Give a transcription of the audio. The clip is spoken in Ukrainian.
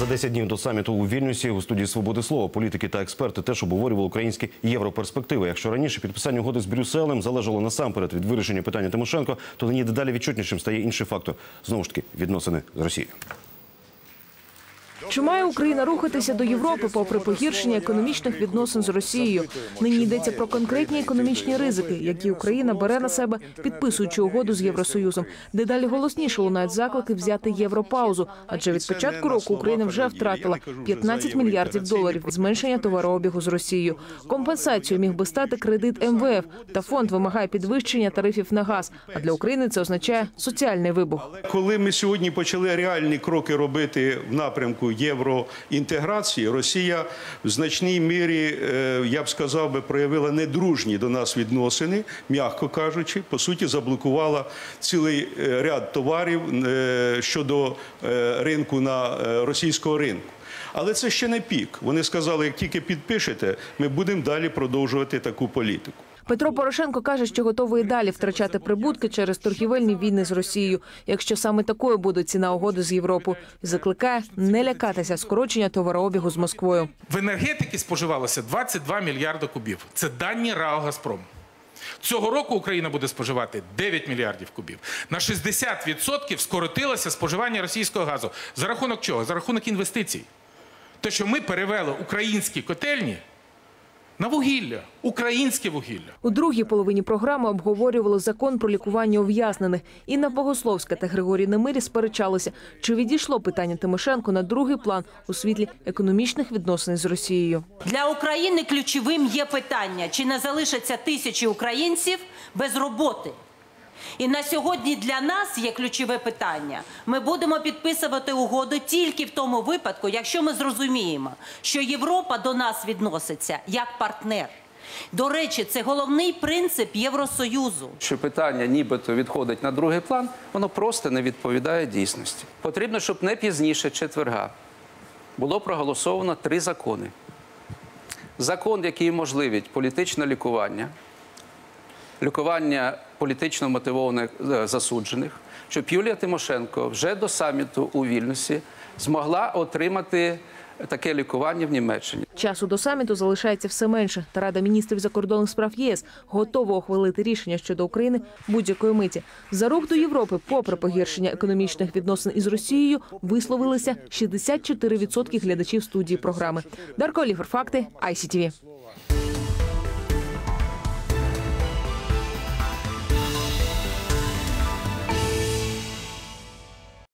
10 днів до саміту у Вільнюсі у студії «Свободи слова» політики та експерти теж обговорювали українські європерспективи. Якщо раніше підписання угоди з Брюсселем залежало насамперед від вирішення питання Тимошенко, то нині дедалі відчутнішим стає інший фактор – знову ж таки відносини з Росією. Чи має Україна рухатися до Європи попри погіршення економічних відносин з Росією? Нині йдеться про конкретні економічні ризики, які Україна бере на себе, підписуючи угоду з Євросоюзом. Дедалі голосніше лунають заклики взяти європаузу, адже від початку року Україна вже втратила 15 мільярдів доларів від зменшення товарообігу з Росією. Компенсацією міг би стати кредит МВФ, та фонд вимагає підвищення тарифів на газ. А для України це означає соціальний вибух. Коли ми сьогодні почали реальні кроки робити в напрямку євроінтеграції, Росія в значній мірі, я б сказав би, проявила недружні до нас відносини, м'яко кажучи, по суті заблокувала цілий ряд товарів щодо ринку на російського ринку. Але це ще не пік. Вони сказали, як тільки підпишете, ми будемо далі продовжувати таку політику. Петро Порошенко каже, що готовий і далі втрачати прибутки через торгівельні війни з Росією, якщо саме такою буде ціна угоди з Європою. І закликає не лякатися скорочення товарообігу з Москвою. В енергетиці споживалося 22 мільярди кубів. Це дані РАО «Газпром». Цього року Україна буде споживати 9 мільярдів кубів. На 60% скоротилося споживання російського газу. За рахунок чого? За рахунок інвестицій. Те, що ми перевели українські котельні на вугілля, українське вугілля. У другій половині програми обговорювали закон про лікування ув'язнених. Інна Богословська та Григорій Немирі сперечалися, чи відійшло питання Тимошенко на другий план у світлі економічних відносин з Росією. Для України ключовим є питання, чи не залишаться тисячі українців без роботи. І на сьогодні для нас є ключове питання. Ми будемо підписувати угоду тільки в тому випадку, якщо ми зрозуміємо, що Європа до нас відноситься як партнер. До речі, це головний принцип Євросоюзу. Що питання нібито відходить на другий план, воно просто не відповідає дійсності. Потрібно, щоб не пізніше четверга було проголосовано 3 закони. Закон, який можливить політичне лікування політично мотивованих засуджених, щоб Юлія Тимошенко вже до саміту у Вільнюсі змогла отримати таке лікування в Німеччині. Часу до саміту залишається все менше. Та Рада міністрів закордонних справ ЄС готова ухвалити рішення щодо України будь-якої миті. За рух до Європи, попри погіршення економічних відносин із Росією, висловилися 64% глядачів студії програми. Дарко Оліфер, факти, ICTV.